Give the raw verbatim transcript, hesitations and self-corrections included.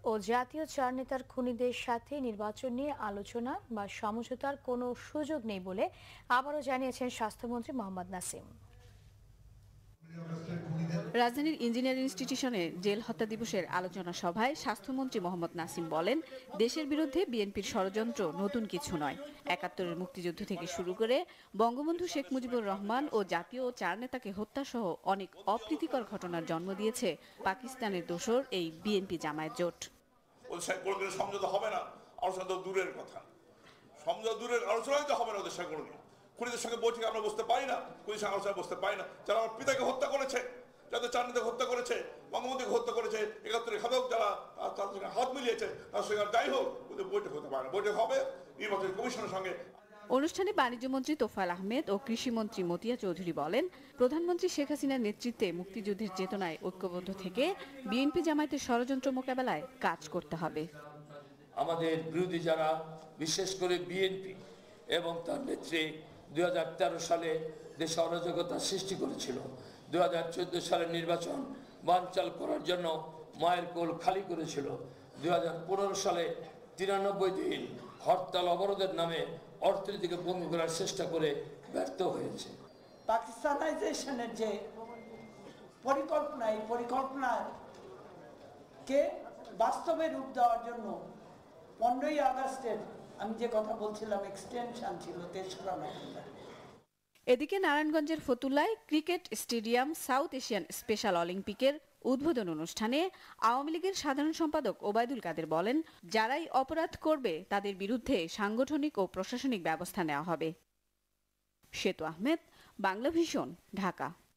ও জাতীয় চার নেতার খুনিদের সাথে নির্বাচন নিয়ে আলোচনা বা সমঝোতার কোনো সুযোগ নেই বলে আবারও জানিয়েছেন স্বাস্থ্যমন্ত্রী মোহাম্মদ নাসিম। রাজধানীর ইঞ্জিনিয়ারিং ইনস্টিটিউশনে জেল হত্যা দিবসের আলোচনা সভায় স্বাস্থ্যমন্ত্রী মোহাম্মদ নাসিম বলেন, দেশের বিরুদ্ধে বিএনপির ষড়যন্ত্র নতুন কিছু নয়। একাত্তরের মুক্তিযুদ্ধ থেকে শুরু করে বঙ্গবন্ধু শেখ মুজিবুর রহমান ও জাতীয় চার নেতাকে হত্যাসহ অনেক অপ্রীতিকর ঘটনার জন্ম দিয়েছে পাকিস্তানের দোসর এই বিএনপি জামায়াত জোট। সমঝোতা হবে না, আলোচনা তো দূরের কথা, সমঝোতা দূরের আলোচনাই তো হবে না ওদের সঙ্গে কোনোদিন। খুনিদের সঙ্গে বৈঠকে আমরা বসতে পারি না, খুনিদের সঙ্গে আলোচনা বসতে পারি না। যারা আমার পিতাকে হত্যা করেছে, যাদের চার নেতাকে হত্যা করেছে, বঙ্গবন্ধুকে হত্যা করেছে, একাত্তরের ঘাতক যারা তাদের সঙ্গে হাত মিলিয়েছে, তার সঙ্গে যাই হোক ওদের বৈঠক হতে পারে না। বৈঠক হবে নির্বাচন কমিশনের সঙ্গে। অনুষ্ঠানে বাণিজ্যমন্ত্রী তোফায়েল আহমেদ ও কৃষিমন্ত্রী মতিয়া চৌধুরী বলেন, প্রধানমন্ত্রী শেখ হাসিনার নেতৃত্বে মুক্তিযুদ্ধের চেতনায় ঐক্যবদ্ধ থেকে বিএনপি জামায়াতের ষড়যন্ত্র মোকাবেলায় কাজ করতে হবে। আমাদের বিরোধী যারা, বিশেষ করে বিএনপি এবং তার নেত্রী দুই হাজার তেরো সালে দেশে অরাজকতা সৃষ্টি করেছিল, দুই হাজার চোদ্দ সালের নির্বাচন বানচাল করার জন্য মায়ের কোল খালি করেছিল, দুই হাজার পনেরো সালে তিরানব্বই দিন হরতাল অবরোধের নামে অর্থনীতিকে বন্ধ করার চেষ্টা করে ব্যর্থ হয়েছে। পাকিস্তানাইজেশনের যে পরিকল্পনা, এই পরিকল্পনাকে বাস্তবে রূপ দেওয়ার জন্য পনেরোই আগস্টের আমি যে কথা বলছিলাম এক্সটেনশন ছিল তেসরা নভেম্বর। এদিকে নারায়ণগঞ্জের ফতুল্লায় cricket stadium South Asian special অলিম্পিকের উদ্বোধন অনুষ্ঠানে আওয়ামী লীগের সাধারণ সম্পাদক ওবায়দুল কাদের বলেন, যারাই অপরাধ করবে তাদের বিরুদ্ধে সাংগঠনিক ও প্রশাসনিক ব্যবস্থা নেওয়া হবে। সেতু আহমেদ, বাংলা ভিশন, ঢাকা।